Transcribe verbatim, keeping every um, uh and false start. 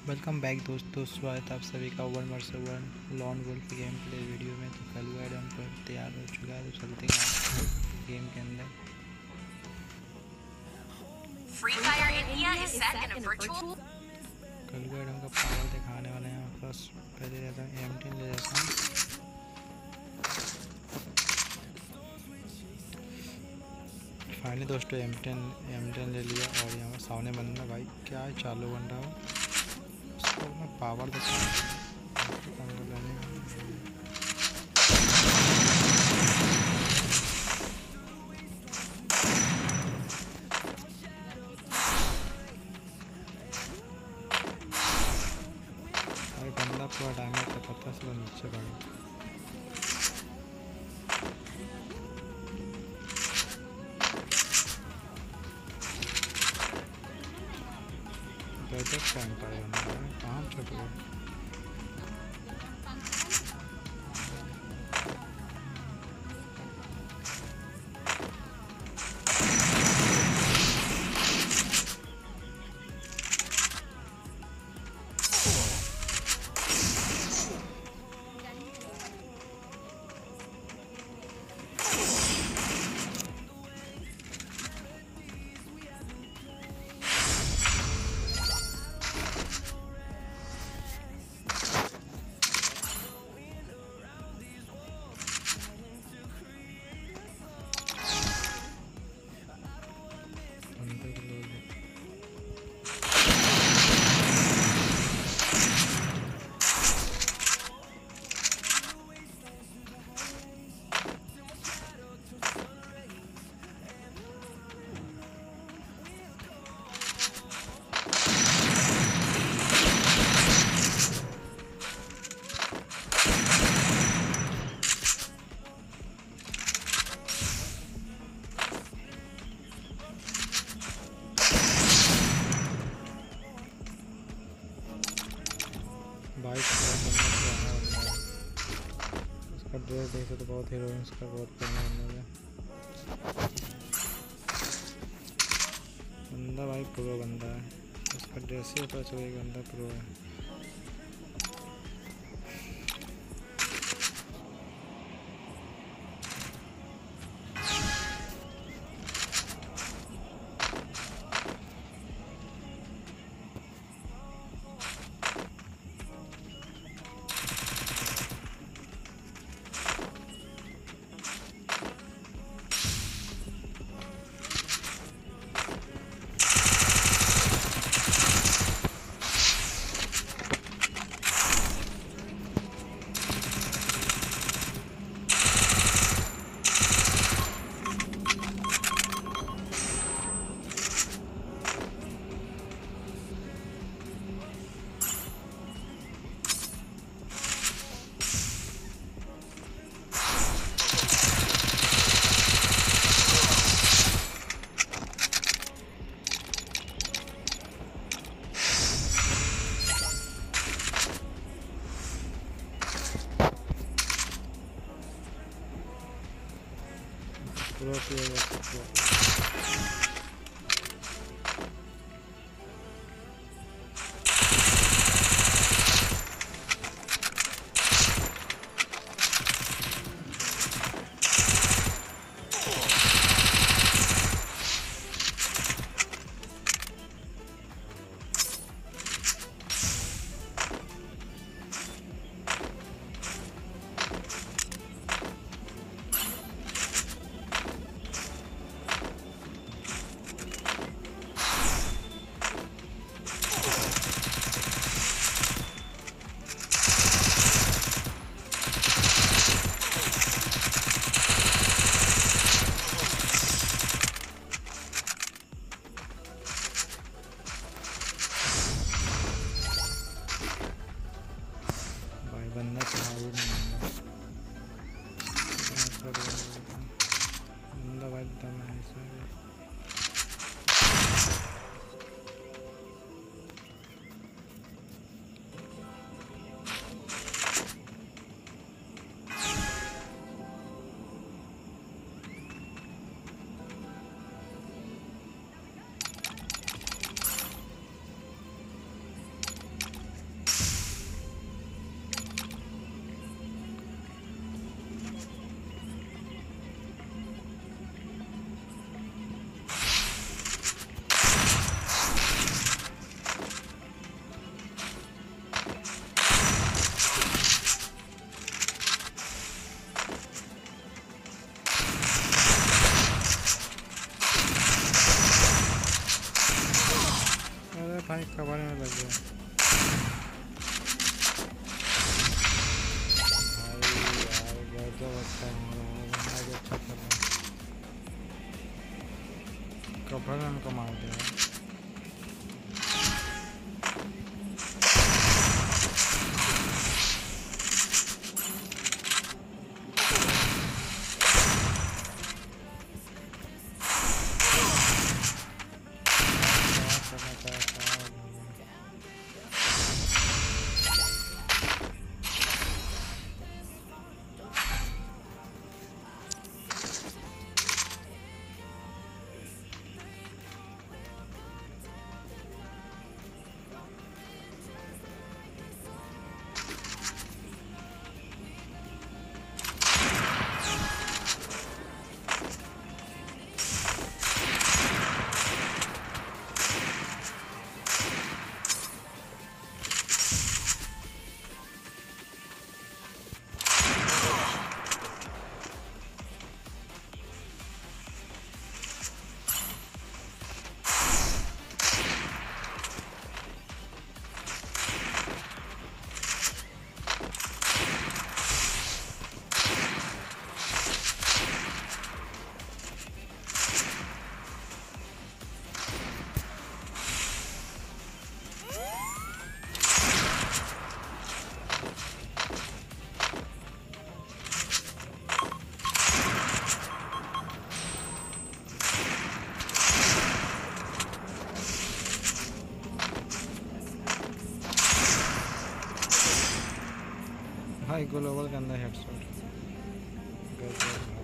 Welcome back दोस्तों, स्वागत आप सभी का one versus one lone wolf game play video में। तो कलुआ एडम पर तैयार हो चुका है, तो चलते हैं गेम के अंदर। कलुआ एडम का पावर दिखाने वाले हैं। फर्स्ट पहले जाता हूँ एम टेन ले जाता हूँ। फाइनली दोस्तों एम टेन एम टेन ले लिया और यहाँ सामने बनना भाई क्या है चालू बन रहा हो उसको मैं पावर दिखा बंदा पूरा डैमेज का पता चला नीचे भाई। गजब टाइम पाए बंदा कहाँ छुप गया। बाइक उसका ड्रेस देखे तो बहुत हीरोइंस का बहुत पुराना बंदा है। बंदा भाई प्रो बंदा है, उसका ड्रेस ही पता चले बंदा प्रो है। प्रो प्लेयर बंदा चला ही नहीं बंदा भाई दम है इसमें। कवर में लग गया भाई यार। गजब अच्छा है बंदा भी अच्छा कर रहा है। कवर में हमको मार दिया। भाई ग्लोबल के अंदर हेडशॉट।